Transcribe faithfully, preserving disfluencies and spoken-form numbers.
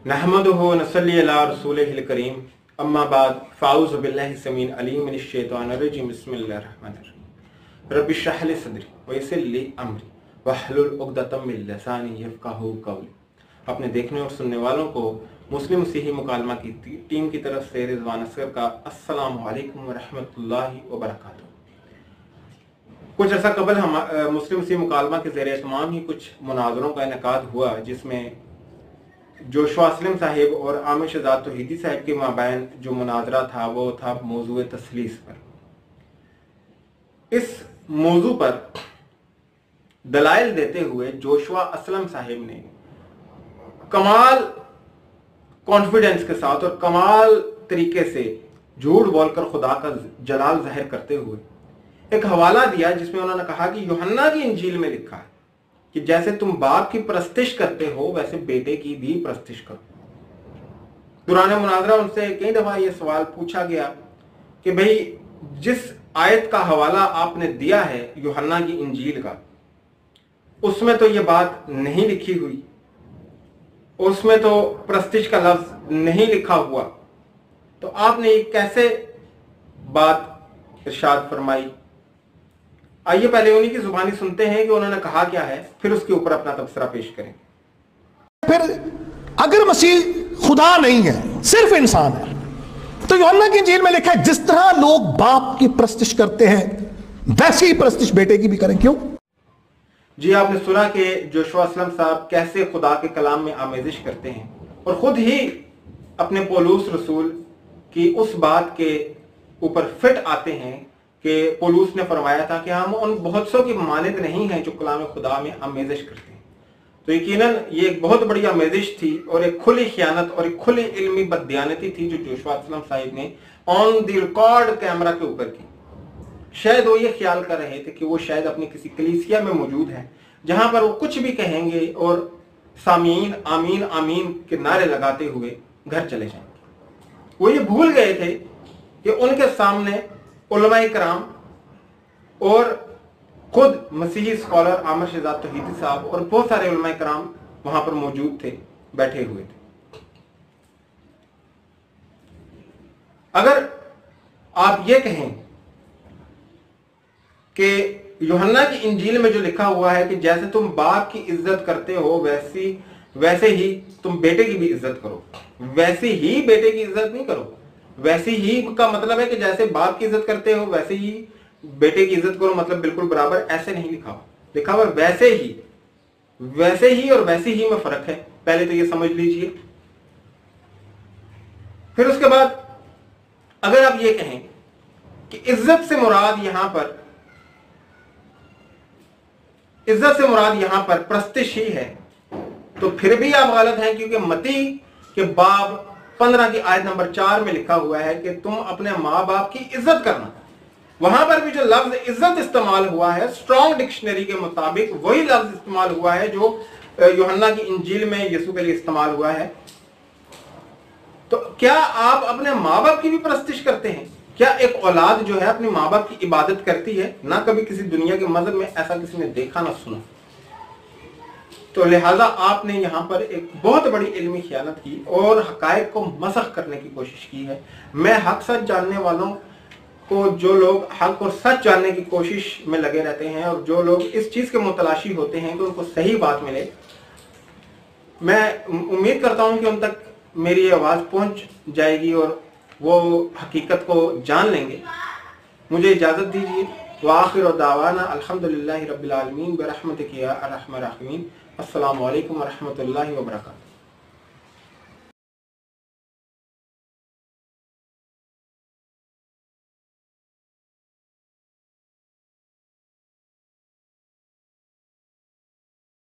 नहमदुहु व नसल्ली अला रसूलिहिल करीम अम्मा बाद फ़ाऊज़ु बिल्लाहि समीन अलीम मिनश शैतानिर रजीम बिस्मिल्लाहिर रहमानिर रहीम रब्बि इश्रह ली सदरी व यस्सिर ली अमरी वहलुल उक़दतम मिन लिसानी यफ़क़हू क़ौली। अपने देखने और सुनने वालों को मुस्लिम मसीही मुकालमा की टीम की तरफ से रिज़वान असगर का अस्सलामु अलैकुम व रहमतुल्लाहि व बरकातुहू। कुछ अर्सा कबल हम मुस्लिम मसीही मुकालमा के ज़ेर एहतमाम ही कुछ मुनाज़रों का इनेकाद हुआ, जिसमें जोशुआ असलम साहिब और आमिर शहजाद तौहीदी साहिब के माबैन जो मुनाजरा था वो था मौजूए तसलीस पर। इस मौजू पर दलाइल देते हुए जोशुआ असलम साहिब ने कमाल कॉन्फिडेंस के साथ और कमाल तरीके से झूठ बोलकर खुदा का जलाल जाहिर करते हुए एक हवाला दिया, जिसमें उन्होंने कहा कि यूहन्ना की इंजील में लिखा है कि जैसे तुम बाप की परस्तिश करते हो वैसे बेटे की भी परस्तिश करो। दुराने मुनाजरा उनसे कई दफा यह सवाल पूछा गया कि भाई जिस आयत का हवाला आपने दिया है यूहन्ना की इंजील का, उसमें तो यह बात नहीं लिखी हुई, उसमें तो परस्तिश का लफ्ज नहीं लिखा हुआ, तो आपने ये कैसे बात इरशाद फरमाई। आइए पहले उन्हीं की जुबानी सुनते हैं कि उन्होंने कहा क्या है, फिर उसके ऊपर अपना तबसरा पेश करेंगे। फिर अगर मसीह खुदा नहीं है, सिर्फ इंसान है, तो यूहन्ना की इंजील में लिखा है जिस तरह लोग बाप की परस्तिश करते हैं वैसी ही परस्तिश बेटे की भी करें। क्यों? जी, आपने सुना कि जोशुआ असलम साहब कैसे खुदा के कलाम में आमेजिश करते हैं और खुद ही अपने पौलुस रसूल की उस बात के ऊपर फिट आते हैं कि पौलुस ने फरमाया था कि हम उन बहुत सौ की मानद नहीं हैं जो कलाम खुदा में आमेजिश करते हैं। तो यकीनन ये एक बहुत बड़ी आमेजिश थी और एक खुली खयानत और एक खुली इल्मी बददियानती थी जो जोशुआ असलम साहिब ने ऑन द रिकॉर्ड कैमरा के ऊपर की। शायद वो ये ख्याल कर रहे थे कि वो शायद अपनी किसी कलीसिया में मौजूद है जहां पर वो कुछ भी कहेंगे और सामीन आमीन आमीन के नारे लगाते हुए घर चले जाएंगे। वो ये भूल गए थे कि उनके सामने उलमाए कराम और खुद मसीही स्कॉलर आमिर शहजाद तौहीदी साहब और बहुत सारे उलमाए कराम वहां पर मौजूद थे, बैठे हुए थे। अगर आप ये कहें कि यूहन्ना की इंजील में जो लिखा हुआ है कि जैसे तुम बाप की इज्जत करते हो वैसी वैसे ही तुम बेटे की भी इज्जत करो, वैसे ही बेटे की इज्जत नहीं करो। वैसे ही का मतलब है कि जैसे बाप की इज्जत करते हो वैसे ही बेटे की इज्जत करो, मतलब बिल्कुल बराबर ऐसे नहीं लिखा हुआ। लिखा हुआ वैसे ही, वैसे ही और वैसे ही में फर्क है। पहले तो ये समझ लीजिए। फिर उसके बाद अगर आप ये कहें कि इज्जत से मुराद यहां पर इज्जत से मुराद यहां पर प्रस्तिश ही है, तो फिर भी आप गलत हैं, क्योंकि मती के बाब पंद्रह की आयत नंबर चार में लिखा हुआ है कि तुम अपने माँ बाप की इज्जत करना। वहां पर भी जो लफ्ज इज्जत इस्तेमाल हुआ है स्ट्रॉन्ग डिक्शनरी के मुताबिक वही लफ्ज इस्तेमाल हुआ है जो यूहन्ना की इंजील में यीशु के लिए इस्तेमाल हुआ है। तो क्या आप अपने माँ बाप की भी परस्तिश करते हैं? क्या एक औलाद जो है अपने माँ बाप की इबादत करती है? ना कभी किसी दुनिया के मजहब में ऐसा किसी ने देखा ना सुना। तो लिहाजा आपने यहाँ पर एक बहुत बड़ी इल्मी खयानत की और हकायक को मसख करने की कोशिश की है। मैं हक सच जानने वालों को, जो लोग हक और सच जानने की कोशिश में लगे रहते हैं और जो लोग इस चीज़ के मुतलाशी होते हैं कि उनको सही बात मिले, मैं उम्मीद करता हूँ कि उन तक मेरी आवाज़ पहुँच जाएगी और वो हकीकत को जान लेंगे। मुझे इजाज़त दीजिए। वाखिर दावाना अल्हम्दुलिल्लाहि रब्बिल आलमीन बिरहमतिक या अरहमर राहिमीन। अस्सलामु अलैकुम व रहमतुल्लाहि व बरकातुहू।